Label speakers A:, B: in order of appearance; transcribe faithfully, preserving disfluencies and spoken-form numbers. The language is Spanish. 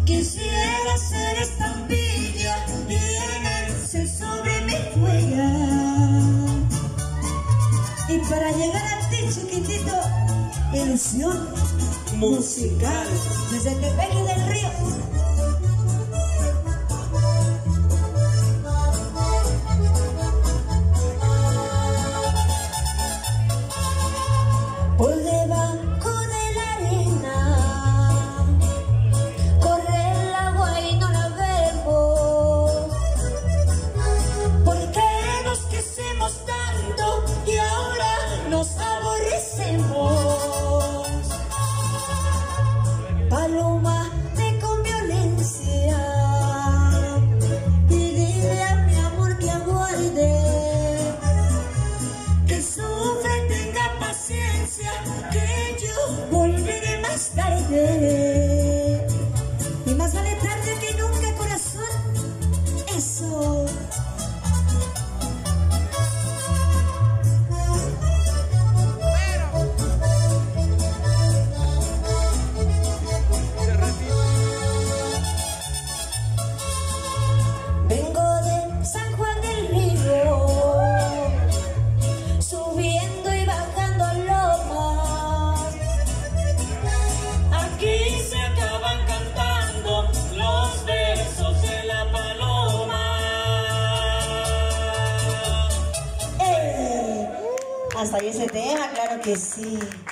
A: Quisiera ser estampilla y llenarse sobre mi huella. Y para llegar a ti, chiquitito, ilusión musical desde Tepeji del Río. Por debajo de la arena corre el agua y no la vemos, porque nos quisimos tanto y ahora nos aborrecemos. Paloma, ve con violencia y dile a mi amor que aguarde, que sufre, tenga paciencia, que yo volveré más tarde. Y más vale tarde que nunca, corazón. Eso. Vengo de San Juan del Río, subiendo y bajando lomas. Aquí se acaban cantando los versos de la paloma. ¡Eh! Hasta ahí ese tema, claro que sí.